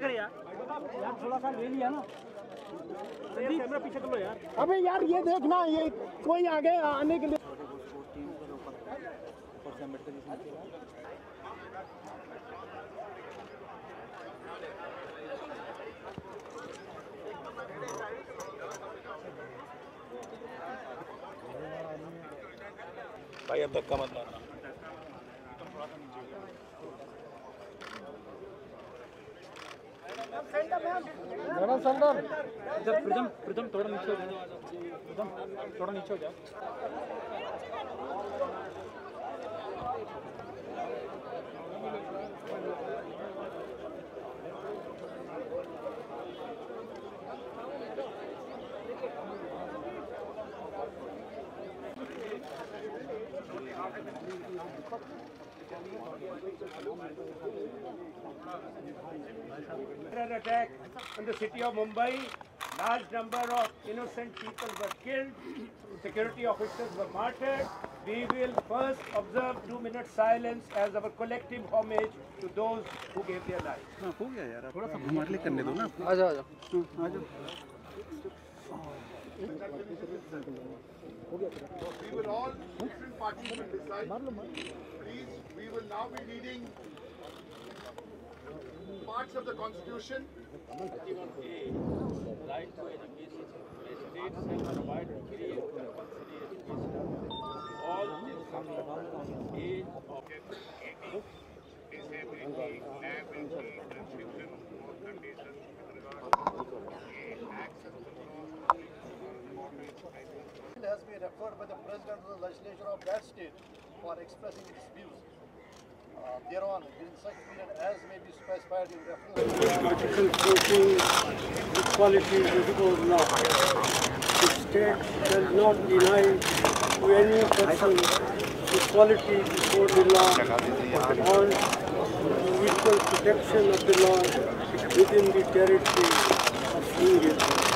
करे यार थोड़ा सा ले लिया ना कैमरा पीछे कर लो यार। अबे यार ये देखना, ये कोई आगे आने के लिए भाई अब धक्का मत मारना। प्रीतम थोड़ा नीचे हो जाओ, थोड़ा नीचे हो जाओ। Terror attack in the city of Mumbai. Large number of innocent people were killed. Security officers were martyred. We will first observe 2 minutes silence as our collective homage to those who gave their lives. हो गया यार, थोड़ा सा हमारे लिए करने दो ना। आ जाओ We will all different parties will decide. Please, we will now be reading parts of the Constitution. Right to education. The states shall provide free and compulsory education. All age of disability, ability, restriction or conditions with regard to access to has been referred by the President of the Legislature of that state for expressing its views thereon within such period as may be specified in reference. Article 14, equality before law. The state shall not deny to any person equality before the law or equal protection of the law within the territory of India.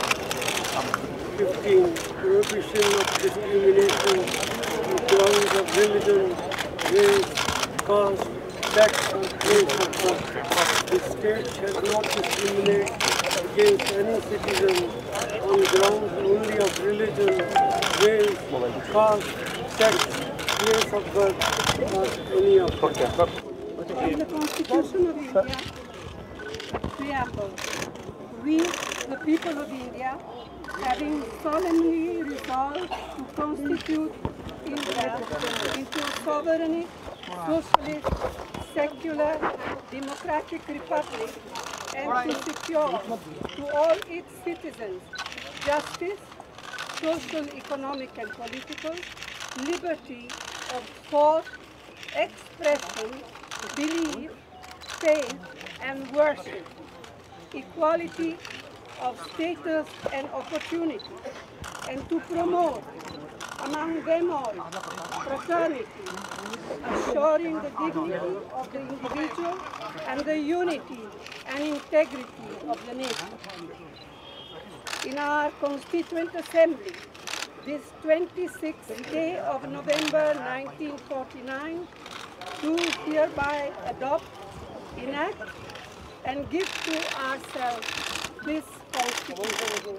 15. Prohibition of discrimination on grounds of religion, race, caste, sex or place of birth. The state shall not discriminate against any citizen on grounds only of religion, race, caste, sex, place of birth or any of them. In the Constitution of India, preamble, we, the people of India, having solemnly resolved to constitute India into a sovereign, socialist, secular, democratic republic, and to secure to all its citizens justice, social, economic, and political, liberty of thought, expression, belief, faith, and worship, equality of status and opportunity, and to promote among them all fraternity, assuring the dignity of the individual and the unity and integrity of the nation. In our Constituent Assembly, this 26th day of November 1949, do hereby adopt, enact, and give to ourselves this Constitution.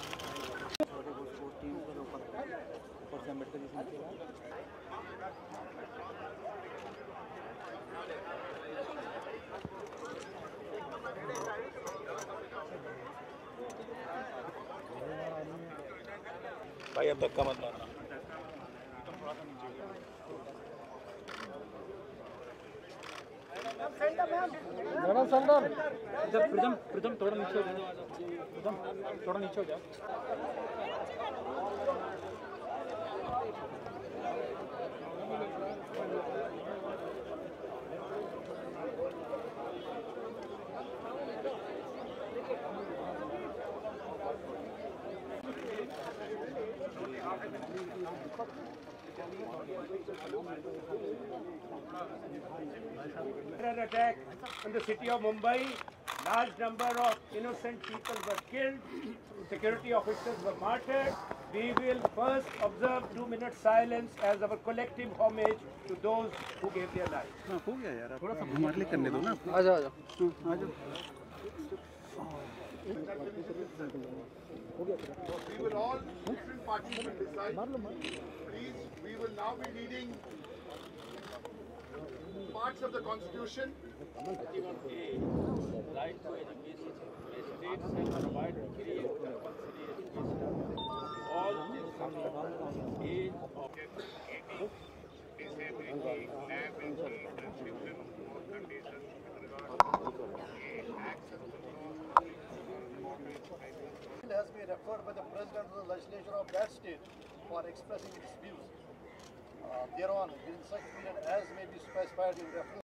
भाई अब धक्का मत मारना। प्रीतम थोड़ा नीचे हो जाओ, थोड़ा नीचे हो जाओ। Terror attack in the city of Mumbai. Large number of innocent people were killed. Security officers were martyred. We will first observe 2 minutes silence as our collective homage to those who gave their lives. हो गया यार, थोड़ा सा हमारे लिए करने दो ना। आ जाओ We will all, different parties will decide. Please, we will now be reading parts of the Constitution. Right to education. The state shall provide free and compulsory education. All children of age of Disability, liability, restriction or conditions with regard to access to Bill has been referred by the President of the legislature of that state for expressing its views thereon within such period as may be specified in reference